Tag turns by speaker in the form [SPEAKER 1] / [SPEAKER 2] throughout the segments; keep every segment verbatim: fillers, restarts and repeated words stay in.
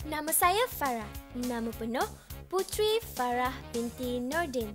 [SPEAKER 1] Nama saya Farah. Nama penuh Putri Farah binti Nordin.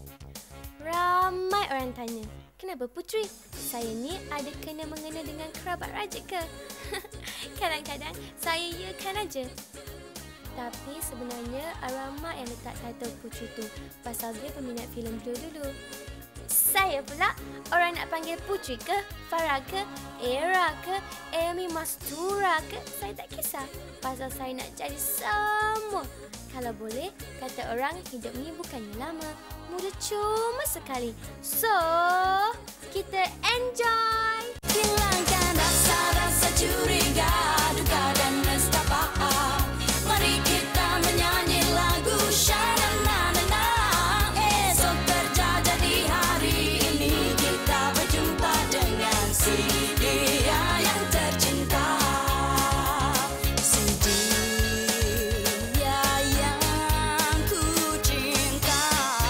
[SPEAKER 1] Ramai orang tanya, kenapa Putri? Saya ni ada kena-mengena dengan kerabat raja ke? Kadang-kadang saya iakan aja. Tapi sebenarnya ramai yang letak title Putri tu pasal dia peminat filem dulu-dulu. Saya pula orang nak panggil Putri ke, Farah ke, Era ke, Amy Mastura ke, saya tak kisah. Pasal saya nak jadi semua. Kalau boleh, kata orang hidup ni bukannya lama, muda cuma sekali. So, kita enjoy.
[SPEAKER 2] Hilangkan rasa-rasa curiga, duka dan nestapa. Mari kita menyanyi lagu Sha-na-na-na-na. Esok terjajah di hari ini, kita berjumpa dengan si dia yang tercinta. Si dia yang ku cinta.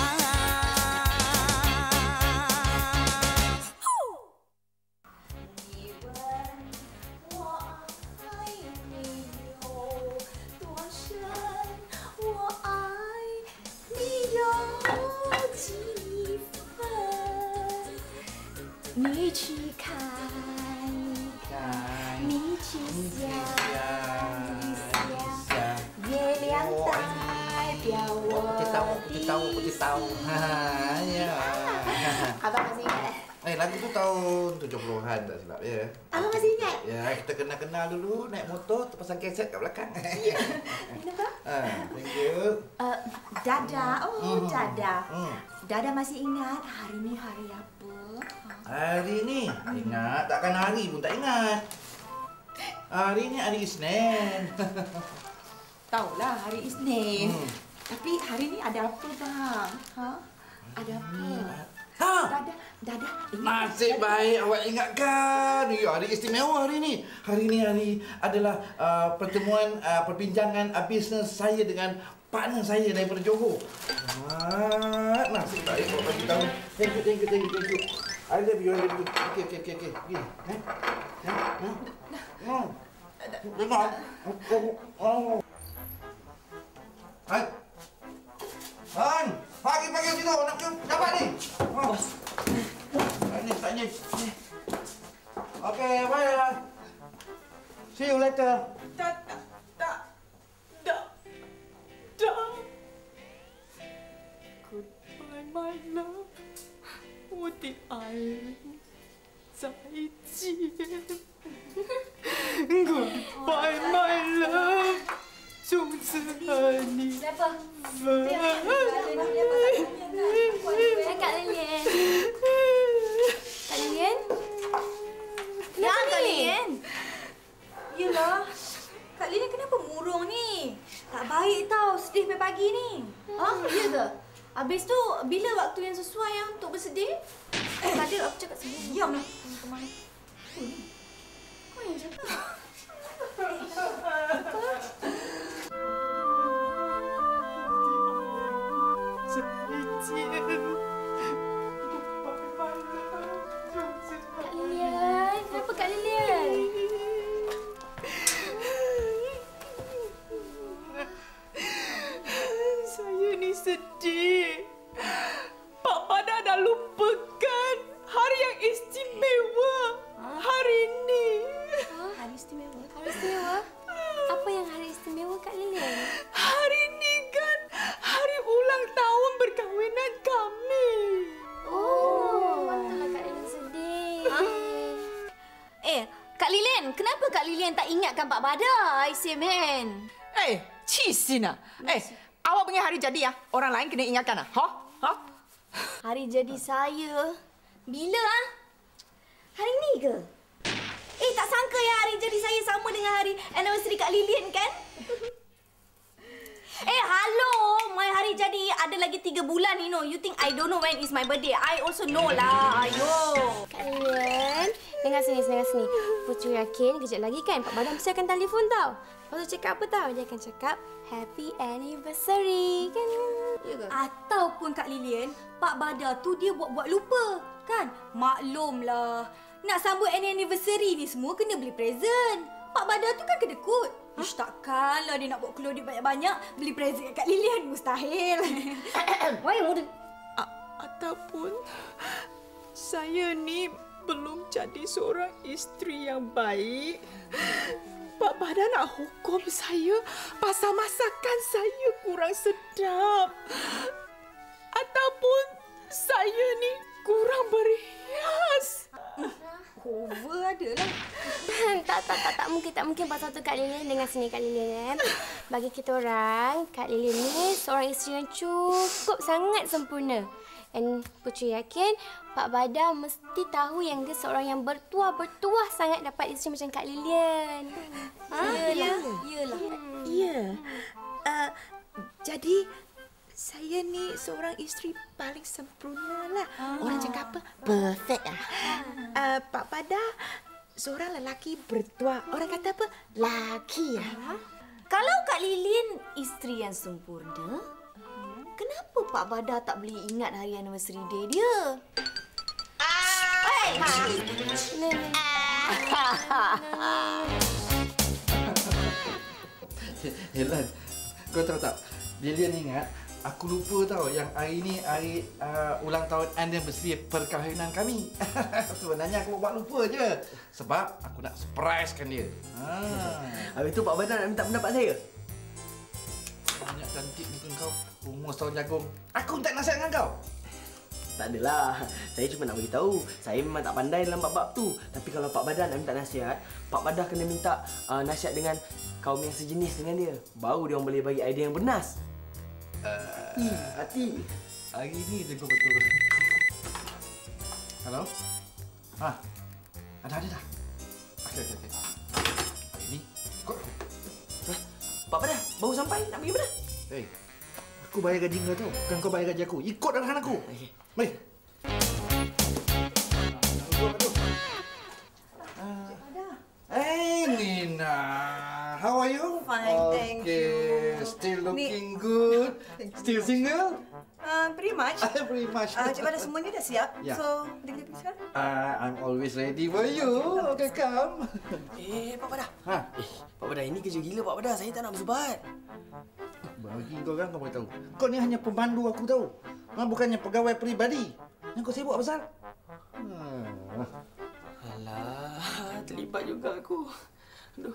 [SPEAKER 3] Tahu, putih tahu. Ha, ya.
[SPEAKER 4] Abang masih ingat?
[SPEAKER 3] Eh, lagu tu tahun tujuh puluhan tak silap ya.
[SPEAKER 4] Abang masih ingat?
[SPEAKER 3] Ya, kita kenal-kenal dulu naik motor terpasang kaset kat belakang.
[SPEAKER 4] Ya. Kenapa?
[SPEAKER 3] Ah, thank you.
[SPEAKER 4] Uh, Dada. Oh,
[SPEAKER 3] Hmm.
[SPEAKER 4] Dada.
[SPEAKER 3] Hmm.
[SPEAKER 4] Dada masih ingat hari ni hari apa?
[SPEAKER 3] Hari ni ingat, takkan hari pun tak ingat. Hari ni hari Isnin.
[SPEAKER 4] Tahulah hari Isnin.
[SPEAKER 3] Hmm.
[SPEAKER 4] Tapi hari ni ada apa bang? Ha? Ada apa?
[SPEAKER 3] Ha!
[SPEAKER 4] Dada, Dada. ingat
[SPEAKER 3] Nasib
[SPEAKER 4] Dada.
[SPEAKER 3] baik awak ingatkan. Ya, hari istimewa hari ni. Hari ni hari adalah uh, pertemuan uh, perbincangan uh, bisnes saya dengan partner saya daripada Johor. Ah, nasib baik awak bagi tahu. Thank you, thank you, thank you, thank you. I love you, I love you. Okey, okey, okey, okey. Pergi. Eh? Eh? Eh? Hmm. Dengar. Oh. Hai. Han, pagi-pagi situ nak dapat ni. Oh. Ini tanya. Okey, bye. See you later.
[SPEAKER 4] Tak, tak, tak, tak, tak. Goodbye, my love. 我的爱人，再见。Goodbye, my love. 从此和你
[SPEAKER 1] Siapa?
[SPEAKER 4] 分
[SPEAKER 1] Saya Kak Lilian. Kak Lilian?
[SPEAKER 5] Ya,
[SPEAKER 1] Kenapa
[SPEAKER 5] Kak
[SPEAKER 1] ni?
[SPEAKER 5] Lilian. Yelah, Kak Lilian kenapa murung ni? Tak baik tau sedih pagi ni. Ha? Ya ke? Habis tu, bila waktu yang sesuai yang untuk bersedih? Eh, tadi aku cakap sebelum. Diam lah. Kemana? Kau yang cakap.
[SPEAKER 1] Kak Lilian, kenapa Kak Lilian?
[SPEAKER 4] Saya ni sedih. Pak Pada dah lupakan hari yang istimewa. Hari ni.
[SPEAKER 1] Hari istimewa? Hari istimewa? Apa yang hari istimewa Kak Lilian?
[SPEAKER 4] Hari ni kan hari ulang tahun perkahwinan kami.
[SPEAKER 1] Oh, patutlah Kak Lilian sedih.
[SPEAKER 5] Eh, Kak Lilian, kenapa Kak Lilian tak ingatkan Pak Badar, Aisyah,
[SPEAKER 4] Eh, cisina. Eh, awak punya hari jadi ah. Orang lain kena ingatkan ah. Ha? Ha?
[SPEAKER 5] Hari jadi saya. Bila ah? Hari ni ke? Eh, tak sangka ya hari jadi saya sama dengan hari anniversary Kak Lilian kan? Eh, hello. My hari jadi ada lagi tiga bulan, you know. You think I don't know when is my birthday? I also know lah. Ayo.
[SPEAKER 1] Kak Lilian, dengar sini, dengar sini. Putri yakin kejap lagi kan Pak Badam mesti akan telefon tau. Lepas tu cakap apa tau? Dia akan cakap Happy Anniversary kan?
[SPEAKER 5] Ya ke? Ataupun Kak Lilian, Pak Badar tu dia buat-buat lupa. Kan? Maklumlah. Nak sambut anniversary ni semua kena beli present. Pak Badar tu kan kedekut. Ish, takkanlah dia nak bawa keluar duit banyak-banyak beli present kat Kak Lilian. Mustahil.
[SPEAKER 6] Why murid?
[SPEAKER 4] Ataupun saya ni belum jadi seorang isteri yang baik. Pak Badar nak hukum saya pasal masakan saya kurang sedap. Ataupun saya ni kurang berhias.
[SPEAKER 5] Over adalah.
[SPEAKER 1] tak, tak, tak, tak mungkin, tak mungkin pasal tu Kak Lilian. Dengar sini Kak Lilian. Bagi kita orang, Kak Lilian ni seorang isteri yang cukup sangat sempurna. And Putri yakin Pak Badar mesti tahu yang dia seorang yang bertuah-bertuah sangat dapat isteri macam Kak Lilian.
[SPEAKER 5] Ha? Ya, iyalah.
[SPEAKER 4] Ya. Uh, jadi saya ni seorang isteri paling sempurna lah. Orang cakap apa? Perfect lah. Uh, Pak Badar seorang lelaki bertuah. Orang kata apa? Laki lah.
[SPEAKER 6] Kalau Kak Lilin isteri yang sempurna, kenapa Pak Badar tak boleh ingat hari anniversary day dia? Hei!
[SPEAKER 3] Helan, kau tahu tak? Lilian ingat, aku lupa tau yang hari ni hari uh, ulang tahun anniversary perkahwinan kami. Sebenarnya aku buat lupa je. Sebab aku nak surprisekan dia. Ha.
[SPEAKER 7] Habis tu Pak Badar nak minta pendapat saya?
[SPEAKER 3] Banyak cantik muka kau. Umur setahun jagung. Aku tak nasihat dengan kau.
[SPEAKER 7] Tak adalah. Saya cuma nak beritahu. Saya memang tak pandai dalam bab-bab tu. Tapi kalau Pak Badar nak minta nasihat, Pak Badar kena minta uh, nasihat dengan kaum yang sejenis dengan dia. Baru dia orang boleh bagi idea yang bernas.
[SPEAKER 3] Uh,
[SPEAKER 7] Hati, hati.
[SPEAKER 3] Hari ni je kau betul. Halo? Ha? Ada, ada dah. Okey, okey, okey. Hari ni, ikut aku.
[SPEAKER 7] Hah? Pak Badar, baru sampai. Nak pergi mana?
[SPEAKER 3] Hei, aku bayar gaji kau tau. Bukan kau bayar gaji aku. Ikut arahan aku.
[SPEAKER 7] Okey.
[SPEAKER 3] Mari. Hey Nina, how are you?
[SPEAKER 4] Fine, thank
[SPEAKER 3] Okay, still looking good. Still single?
[SPEAKER 4] Uh, pretty much.
[SPEAKER 3] Pretty much.
[SPEAKER 4] Uh, Cik Badar semuanya dah siap.
[SPEAKER 3] Ya.
[SPEAKER 4] So, kita pergi sekarang.
[SPEAKER 3] Uh, I'm always ready for you. Okay, come.
[SPEAKER 7] Eh, Pak Badar.
[SPEAKER 3] Ha?
[SPEAKER 7] Eh, Pak Badar, ini kerja gila Pak Badar. Saya tak nak bersubat.
[SPEAKER 3] Bagi kau kan kau boleh tahu. Kau ni hanya pembantu aku tahu. Ha, bukannya pegawai peribadi. Yang kau sibuk apa pasal? Hmm.
[SPEAKER 7] Alah, terlibat juga aku. Aduh.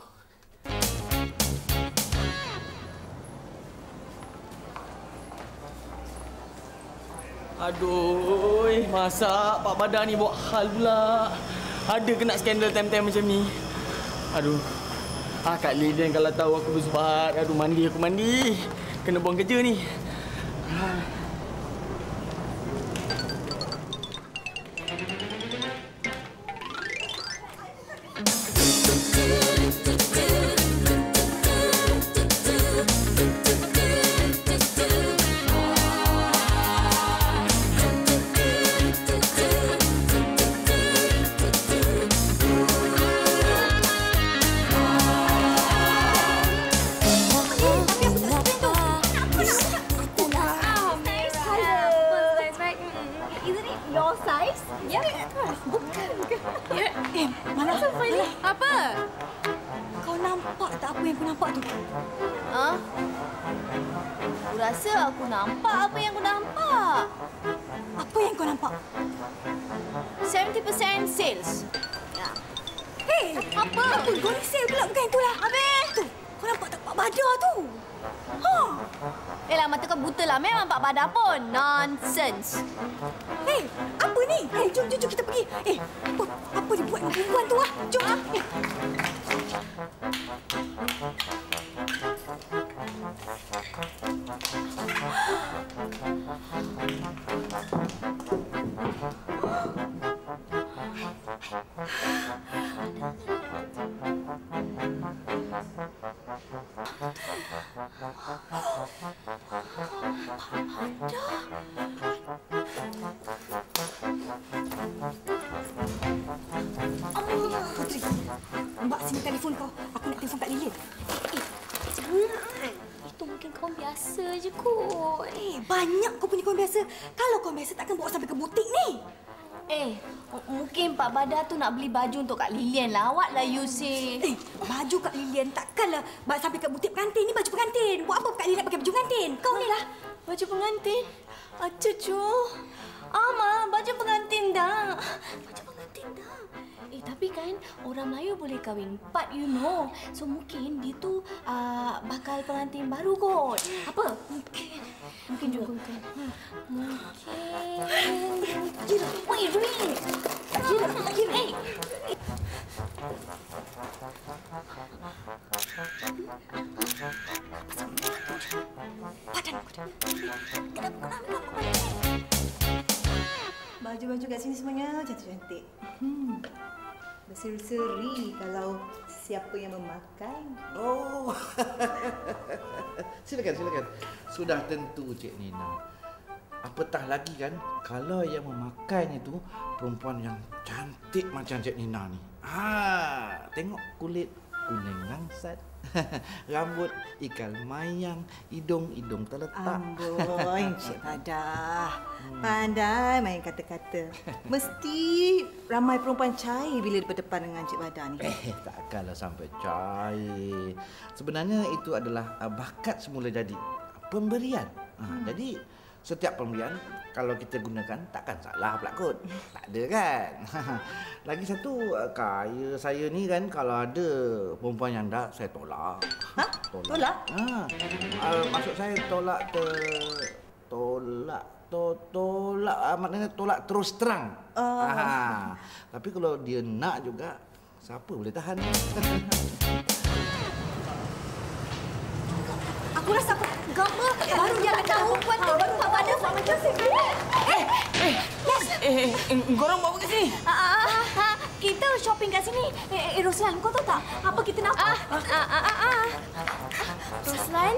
[SPEAKER 7] Aduh, masa Pak Badar ni buat hal pula. Ada kena skandal time-time macam ni. Aduh. Ah, Kak Lilian kalau tahu aku bersubat, aduh mandi aku mandi. Kena buang kerja ni. Ah.
[SPEAKER 6] Rasa aku nampak apa yang aku nampak.
[SPEAKER 5] Apa yang kau nampak?
[SPEAKER 6] seventy percent sales. Ya.
[SPEAKER 5] Hei, apa? Apa? Kau ni sale pula bukan itulah.
[SPEAKER 6] Habis?
[SPEAKER 5] Tu, kau nampak tak Pak Badar tu? Ha?
[SPEAKER 6] Elah, mata kau buta lah. Memang Pak Badar pun. Nonsense.
[SPEAKER 5] Hei, apa ni? Hei, jom, jom, jom kita pergi. Eh, apa? Apa dia buat dengan perempuan tu ah? Jom, jom. Eh. Putri, Mbak sini telefon kau. Aku nak telefon Kak Lilian.
[SPEAKER 1] Eh, jangan. Itu mungkin kawan biasa je kot.
[SPEAKER 5] Eh, banyak kau punya kawan biasa. Kalau kawan biasa takkan bawa sampai ke butik ni.
[SPEAKER 6] Eh, mungkin Pak Badar tu nak beli baju untuk Kak Lilian lah. Awak lah you say.
[SPEAKER 5] Eh, baju Kak Lilian takkanlah bawa sampai kat butik pengantin. Ni baju pengantin. Buat apa Kak Lilian pakai baju pengantin? Kau ni lah.
[SPEAKER 6] Baju pengantin? Ah, cucu. Ama, baju pengantin dah. Baju pengantin dah. Eh, tapi kan orang Melayu boleh kahwin empat, you know. So, mungkin dia tu uh, bakal pengantin baru kot. Apa? Mungkin. Mungkin juga. Mungkin. Mungkin. Gila, what are you doing? Gila, gila. Eh.
[SPEAKER 8] Baju-baju kat sini semuanya cantik-cantik. Hmm. Berseri-seri kalau siapa yang memakai.
[SPEAKER 3] Oh. Silakan, silakan. Sudah tentu Cik Nina. Apatah lagi kan kalau yang memakainya tu perempuan yang cantik macam Cik Nina ni. Ha, tengok kulit kuning langsat. Rambut ikal mayang, hidung-hidung terletak.
[SPEAKER 8] Amboi, Encik Badah. Pandai main kata-kata. Mesti ramai perempuan cair bila berdepan dengan Encik Badah ni.
[SPEAKER 3] Eh, takkanlah sampai cair. Sebenarnya itu adalah uh, bakat semula jadi. Pemberian. Ha, hmm. Jadi setiap pemberian kalau kita gunakan takkan salah pula kot. Tak ada kan? Lagi satu, kaya saya ni kan kalau ada perempuan yang dah saya tolak.
[SPEAKER 8] Ha?
[SPEAKER 3] Tolak?
[SPEAKER 8] Tolak?
[SPEAKER 3] Ha. Uh, maksud saya tolak ter... Tolak... To, tolak, uh, maknanya tolak terus terang.
[SPEAKER 8] Uh.
[SPEAKER 3] Ha. Tapi kalau dia nak juga, siapa boleh tahan?
[SPEAKER 5] Aku rasa aku gambar baru dia akan tahu perempuan tu baru Pak Badar buat macam saya.
[SPEAKER 7] Eh, eh, yes. eh, eh, korang bawa kat sini.
[SPEAKER 6] Ah, ah, ah, kita shopping kat sini. Eh, eh, Roslan, kau tahu tak apa kita nak? Ah, ah, ah, ah, ah.
[SPEAKER 1] Roslan,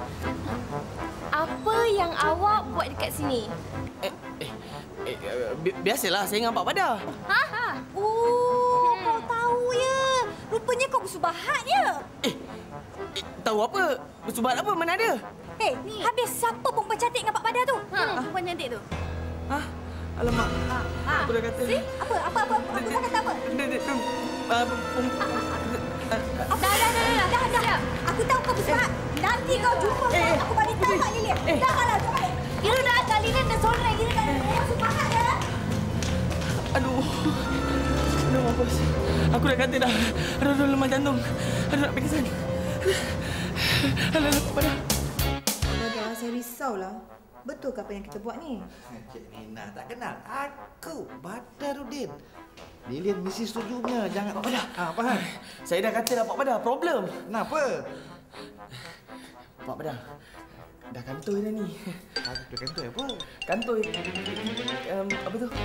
[SPEAKER 1] apa yang awak buat dekat sini?
[SPEAKER 7] Eh, eh, eh, bi- biasalah saya dengan Pak Badar.
[SPEAKER 1] Ha ha.
[SPEAKER 5] Oh, kau tahu ya. Rupanya kau bersubahat ya.
[SPEAKER 7] Eh, eh, tahu apa? Bersubat apa? Mana ada?
[SPEAKER 5] Eh, hey, habis siapa perempuan cantik dengan Pak Badar tu?
[SPEAKER 1] Ha, perempuan cantik tu.
[SPEAKER 7] Hah? Alamak.
[SPEAKER 5] Ha.
[SPEAKER 7] Aku dah kata.
[SPEAKER 5] Si? Apa? Apa? Apa? Apa? Apa kata apa?
[SPEAKER 7] Dia, dia, dia, uh,
[SPEAKER 5] Dah, dah, dah, dah, dah, dah, dah. Aku tahu kau bersubahat. Nanti kau jumpa
[SPEAKER 7] Eh, eh.
[SPEAKER 5] aku balik tahu Kak Lilian.
[SPEAKER 7] Eh.
[SPEAKER 5] Dah, dah, dah. Kira dah, Kak Lilian dah sorang. Kira dah, dah bersubahat ya.
[SPEAKER 7] Aduh. Aduh, mampus. Aku dah kata dah. Aduh, aduh, lemah jantung. Aduh, nak pingsan. Aduh, aduh, Pak Badar.
[SPEAKER 8] Badah, saya risaulah. Betul ke apa yang kita buat ni?
[SPEAKER 3] Cik Nina tak kenal. Aku, Badaruddin. Lilian mesti setuju punya. Jangan... Pak Badar. Ha, faham?
[SPEAKER 7] Saya dah kata dah Pak Badar, problem.
[SPEAKER 3] Kenapa?
[SPEAKER 7] Pak Badar, dah kantoi dah ni.
[SPEAKER 3] Aku kantoi apa?
[SPEAKER 7] Kantoi. Um, apa tu?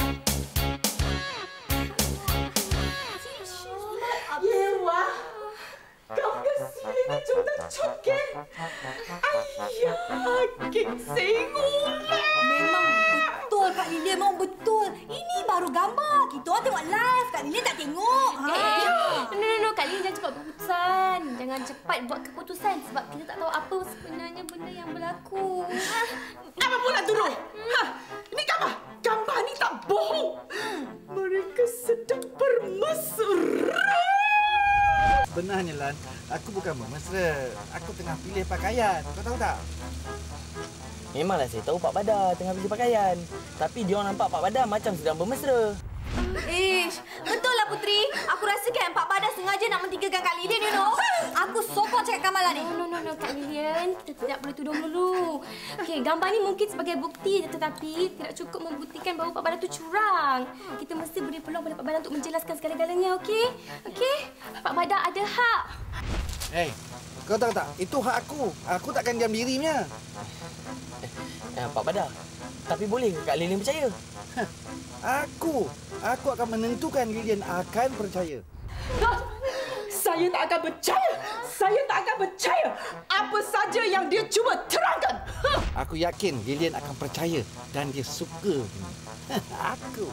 [SPEAKER 4] Yewa, kau kesini ni cuma coket. Ayah, kek sengolah.
[SPEAKER 5] Memang betul Kak Lilian, memang betul. Ini baru gambar. Kita orang tengok live. Kak Lilian tak tengok. Ha.
[SPEAKER 1] Eh, no, no, no. Kak Lilian jangan cepat keputusan. Jangan cepat buat keputusan sebab kita tak tahu apa sebenarnya benda yang berlaku.
[SPEAKER 4] Apa pula turun? Ha, ini gambar. Gambar ni tak bohong. Mereka sedang bermesra.
[SPEAKER 3] Benarnya, Lan. Aku bukan bermesra. Aku tengah pilih pakaian. Kau tahu tak?
[SPEAKER 7] Memanglah saya tahu Pak Badar tengah pilih pakaian. Tapi dia orang nampak Pak Badar macam sedang bermesra.
[SPEAKER 5] Ish, betul lah Putri. Aku rasa kan Pak Badar sengaja nak mentigakan Kak Lilian, you know. Aku sokong cakap Kamala ni.
[SPEAKER 1] No, no, no, no, Kak Lilian. Kita tidak boleh tuduh dulu. Okey, gambar ni mungkin sebagai bukti tetapi tidak cukup membuktikan bahawa Pak Badar tu curang. Kita mesti beri peluang pada Pak Badar untuk menjelaskan segala-galanya, okey? Okey? Pak Badar ada hak.
[SPEAKER 3] Hei, kau tahu tak? Itu hak aku. Aku takkan diam diri punya.
[SPEAKER 7] Eh, Pak Badar, tapi boleh ke Kak Lilian percaya?
[SPEAKER 3] Aku. Aku akan menentukan Lilian akan percaya.
[SPEAKER 4] Saya tak akan percaya. Saya tak akan percaya apa saja yang dia cuba terangkan.
[SPEAKER 3] Aku yakin Lilian akan percaya dan dia suka. Aku.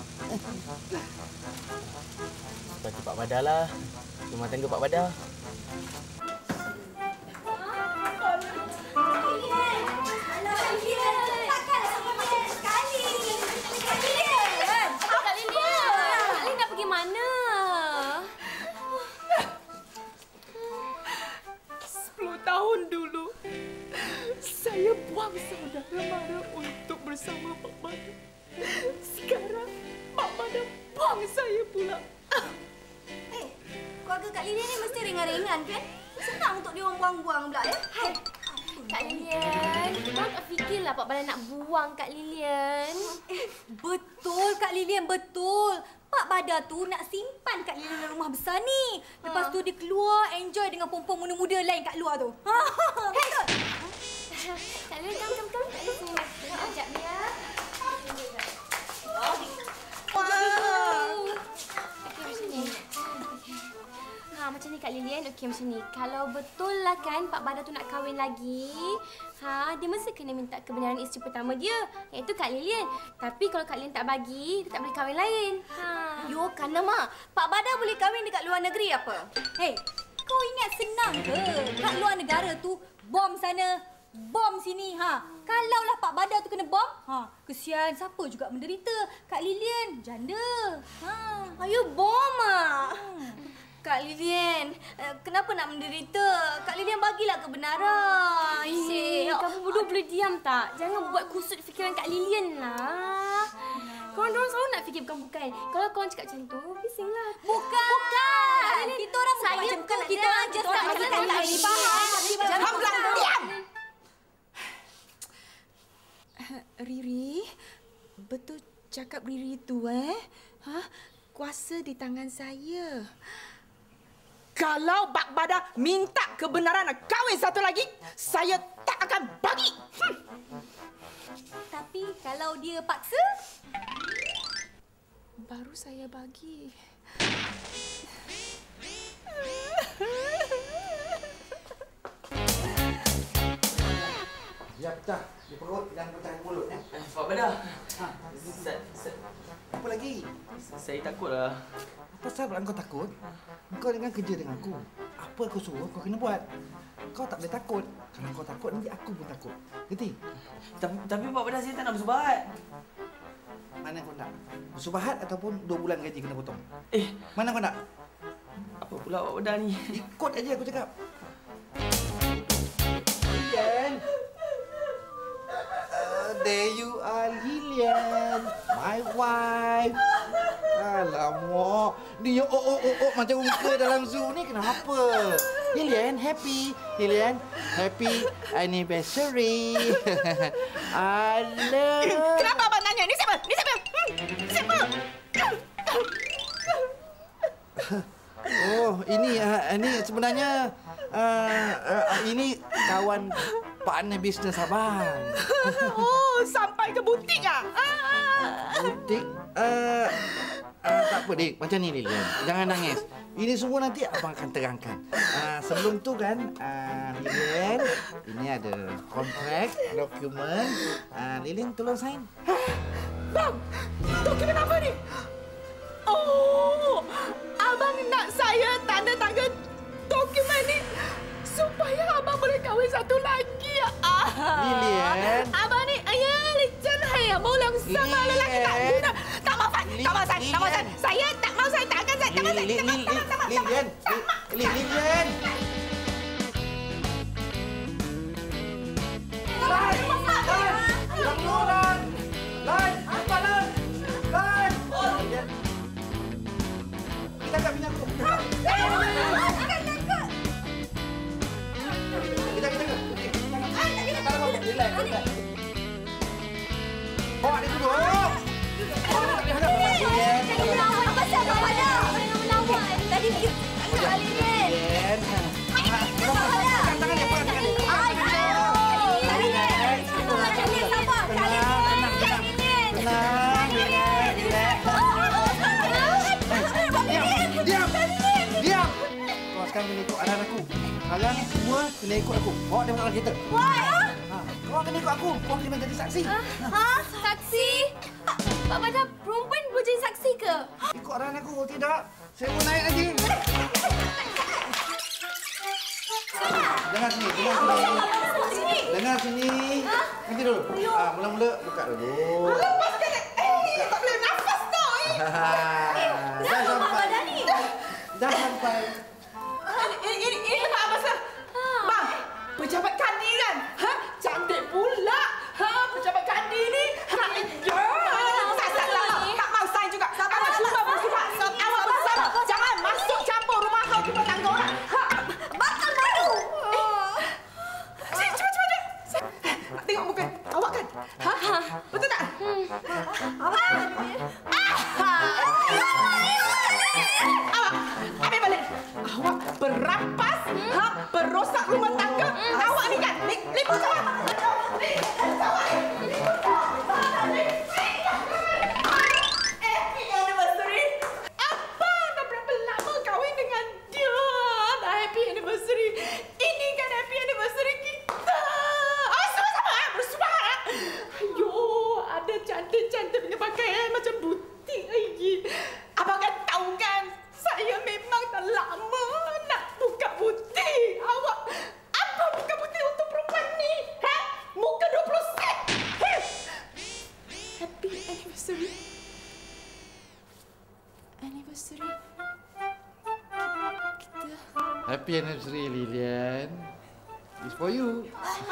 [SPEAKER 7] Bagi Pak Badar lah. Rumah tangga Pak Badar.
[SPEAKER 4] tahun dulu, saya buang saudara mara untuk bersama Pak Badar. Sekarang Pak Badar buang saya pula.
[SPEAKER 5] Eh, keluarga Kak Lilian ni mesti ringan-ringan kan? Senang untuk dia orang buang-buang pula ya. Hai.
[SPEAKER 1] Kak Lilian, kau tak fikirlah Pak Badar nak buang Kak Lilian.
[SPEAKER 5] Eh, betul Kak Lilian, betul. Pak Badar tu nak simpan Kak Lilian dalam rumah besar ni. Lepas tu dia keluar enjoy dengan perempuan muda-muda lain kat luar tu. Ha, betul.
[SPEAKER 1] Kak Lilian, come, come, come. Kak Lilian, tengok sekejap ya.
[SPEAKER 4] Wow.
[SPEAKER 1] Okey, macam ni. Ha, macam ni Kak Lilian. Okey, macam ni. Kalau betul lah kan Pak Badar tu nak kahwin lagi, ha, dia mesti kena minta kebenaran isteri pertama dia, iaitu Kak Lilian. Tapi kalau Kak Lilian tak bagi, dia tak boleh kahwin lain. Ha.
[SPEAKER 5] Yo, kan nama. Pak Badar boleh kahwin dekat luar negeri apa? Hei, kau ingat senang ke? Kat luar negara tu, bom sana, bom sini. Ha. Kalaulah Pak Badar tu kena bom, ha, kesian siapa juga menderita. Kak Lilian, janda. Ha.
[SPEAKER 6] Ayo bom ah. Hmm. Kak Lilian, kenapa nak menderita? Kak Lilian bagilah kebenaran.
[SPEAKER 1] Eh, kamu bodoh boleh diam tak? Jangan buat kusut fikiran Kak Lilian lah. Korang-korang selalu nak fikir bukan-bukan. Kalau korang cakap macam tu, bisinglah.
[SPEAKER 5] Bukan. Bukan. Kita orang bukan
[SPEAKER 6] Saya
[SPEAKER 5] macam
[SPEAKER 6] tu,
[SPEAKER 5] kan.
[SPEAKER 6] kita orang just tak
[SPEAKER 5] macam
[SPEAKER 6] macam
[SPEAKER 5] Kak Lilian. Faham?
[SPEAKER 4] Hamzah, diam! Riri, betul cakap Riri tu eh? Ha? Kuasa di tangan saya. Kalau Pak Badar minta kebenaran nak kahwin satu lagi, saya tak akan bagi. Hmm.
[SPEAKER 5] Tapi kalau dia paksa,
[SPEAKER 4] baru saya bagi.
[SPEAKER 3] Dia pecah di perut, jangan pecah di mulut. Eh.
[SPEAKER 7] Pak Badar.
[SPEAKER 3] Ha.
[SPEAKER 7] Sa, sa,
[SPEAKER 3] Apa lagi?
[SPEAKER 7] saya takutlah.
[SPEAKER 3] Apa sebab kau takut? Kau dengan kerja dengan aku. Apa aku suruh, kau kena buat. Kau tak boleh takut. Kalau kau takut, nanti aku pun takut. Gerti?
[SPEAKER 7] Tapi, tapi Pak Badar, saya tak nak bersubahat.
[SPEAKER 3] Mana kau nak? Bersubahat ataupun dua bulan gaji kena potong?
[SPEAKER 7] Eh,
[SPEAKER 3] Mana kau nak?
[SPEAKER 7] apa pula Pak Badar ni?
[SPEAKER 3] Ikut aja aku cakap. Lilian. Uh, there you are, Lilian. My wife. Alamak. Dia oh oh oh oh macam muka dalam zoo ni kenapa? Lilian, happy. Lilian, happy anniversary. Alah.
[SPEAKER 4] Kenapa abang tanya? Ni siapa? Ni siapa? Hmm? Siapa?
[SPEAKER 3] Oh, ini uh, ini sebenarnya uh, uh, ini kawan partner bisnes abang.
[SPEAKER 4] Oh, sampai ke butik ah? Ah.
[SPEAKER 3] Butik? Uh, uh, tak apa, Dik. Macam ni, Lilian. Jangan nangis. Ini semua nanti abang akan terangkan. Uh, sebelum tu kan, uh, Lilian, ini ada kontrak, dokumen. Uh, Lilian, tolong sign.
[SPEAKER 4] Bang, dokumen apa ni? Oh, abang nak saya tanda tangan dokumen ni supaya abang boleh kahwin satu lagi. Ah.
[SPEAKER 3] Lilian.
[SPEAKER 4] Abang ni, ayah, licin hai. Mau langsung sama lelaki tak guna. Tak mau saya, tak mau saya, tak mau saya. Saya tak mau saya, tak akan saya, tak mau saya. Tak mau, tak mau, tak mau.
[SPEAKER 3] Lilian, Lilian. Lan, Lan, Lan, Lan, Lan, apa Lan? Lan. Oh, Lilian. Kita tak minat aku. Kita, kita, kita. Relax, relax. Bawa dia duduk. Bawa dia tak boleh hadap. Lilian.
[SPEAKER 5] jangan melawan. Apa sebab Pak Badar? Jangan melawan. Tadi kita Kak Lilian.
[SPEAKER 3] Lilian.
[SPEAKER 5] Pak Badar.
[SPEAKER 3] Tangan dia, pegang tangan dia.
[SPEAKER 5] Aduh. Kak Lilian. Kak Lilian, sabar. Kak Lilian. Kak Lilian.
[SPEAKER 3] Tenang, Lilian. Relax. Diam, diam. Diam. Kau sekarang kena ikut arahan aku. Kalian semua kena ikut aku. Bawa dia dalam kereta.
[SPEAKER 5] Wah.
[SPEAKER 3] Ha, kau kena ikut aku. Kau kena jadi saksi.
[SPEAKER 1] Ha? Saksi? Pak Badar, perempuan boleh jadi saksi ke?
[SPEAKER 3] Ikut arahan aku. Kalau tidak, saya mau naik lagi. Dengar sini, dengar sini. Dengar sini. Nanti dulu. Ah, mula-mula buka dulu.
[SPEAKER 4] Lepaskan. Eh, tak boleh nafas tau. Eh.
[SPEAKER 3] Dah sampai. Dah sampai.
[SPEAKER 4] Ini, ini, ini tempat apa, sir? Bang, rumah tangga. Awak ni kan, lipat sawah. Happy anniversary. Apa? Dah berapa lama kahwin dengan dia? Dah happy anniversary. Ini kan happy anniversary kita. Ah, sama-sama. Bersuara. Ayo, ada cantik-cantik punya pakaian macam butik lagi. Abang kan tahu kan, saya memang dah lama nak buka butik. Awak, apa buka butik untuk perempuan ni? Ha? Muka dua puluh sen. Ha? Happy anniversary. Anniversary. Kita.
[SPEAKER 3] Happy anniversary, Lilian. It's for you.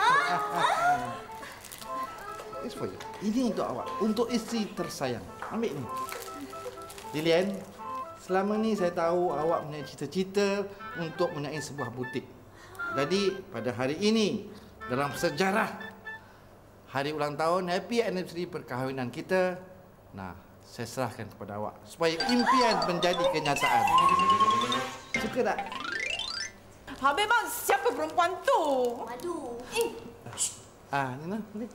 [SPEAKER 3] It's for you. Ini untuk awak, untuk isteri tersayang. Ambil ni. Lilian, selama ni saya tahu awak punya cita-cita untuk mempunyai sebuah butik. Jadi, pada hari ini, dalam sejarah hari ulang tahun, happy anniversary perkahwinan kita, nah, saya serahkan kepada awak supaya impian menjadi kenyataan. Suka tak?
[SPEAKER 4] Ha, memang siapa perempuan tu?
[SPEAKER 5] Aduh.
[SPEAKER 4] Eh,
[SPEAKER 3] Ah, Nina, boleh?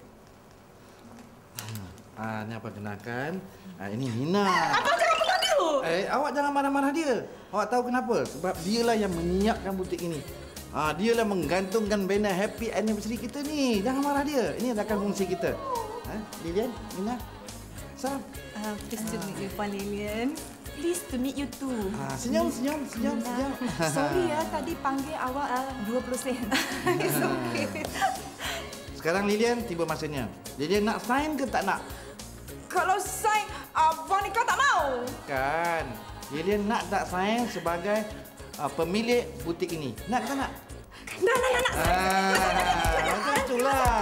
[SPEAKER 3] Ah, ni apa kenalkan? Ah, ini Nina.
[SPEAKER 4] abang jangan pegang dia.
[SPEAKER 3] Eh, awak jangan marah-marah dia. Awak tahu kenapa? Sebab dialah yang menyiapkan butik ini. Ah, dialah menggantungkan banner happy anniversary kita ni. Jangan marah dia. Ini adalah fungsi kita. Ha? Lilian, Nina. Salam.
[SPEAKER 8] Uh, pleased to meet you, Puan Lilian. Pleased to meet you too.
[SPEAKER 3] Ah, senyum, senyum, senyum, senyum.
[SPEAKER 8] Sorry ya, tadi panggil awak uh, dua puluh sen. It's okay.
[SPEAKER 3] Sekarang Lilian, tiba masanya. Lilian nak sign ke tak nak?
[SPEAKER 4] Kalau sign, abang ni kau tak mau.
[SPEAKER 3] Kan. Lilian nak tak sign sebagai uh, pemilik butik ini? Nak ke tak nak?
[SPEAKER 4] Nak, nak, nak, nak.
[SPEAKER 3] Ah, macam itulah.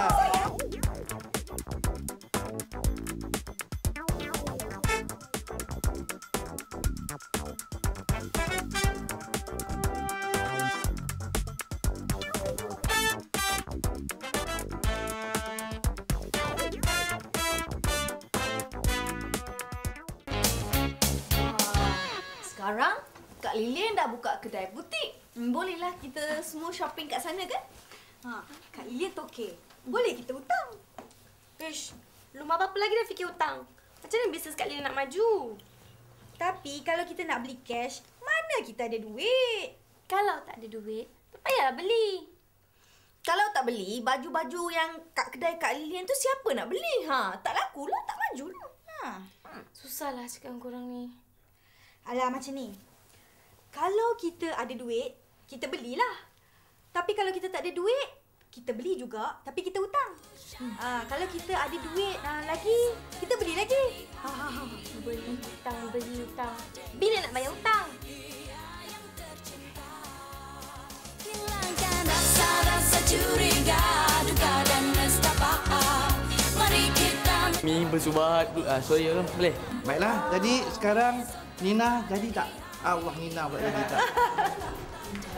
[SPEAKER 5] Sekarang Kak Lilian dah buka kedai butik. Hmm, bolehlah kita semua shopping kat sana kan? Ha, Kak Lilian tokey. Boleh kita hutang.
[SPEAKER 1] Ish, belum apa-apa lagi dah fikir hutang. Macam mana bisnes Kak Lilian nak maju?
[SPEAKER 5] Tapi kalau kita nak beli cash, mana kita ada duit?
[SPEAKER 1] Kalau tak ada duit, tak payahlah beli.
[SPEAKER 5] Kalau tak beli, baju-baju yang kat kedai Kak Lilian tu siapa nak beli? Ha, tak lakulah, tak majulah. Ha.
[SPEAKER 1] Susahlah cakap korang ni.
[SPEAKER 5] Alah macam ni. Kalau kita ada duit, kita belilah. Tapi kalau kita tak ada duit, kita beli juga tapi kita hutang. Ha, kalau kita ada duit ha, lagi, kita beli lagi. Ha, ha, ha.
[SPEAKER 1] Beli hutang, beli hutang. Bila nak bayar hutang?
[SPEAKER 2] Hilangkan rasa-rasa curiga, duga dan nestapa. Mari kita
[SPEAKER 7] Mi bersubahat. Ah, sorry ya, boleh?
[SPEAKER 3] Baiklah, jadi sekarang Nina jadi tak? Allah, Nina buat jadi tak?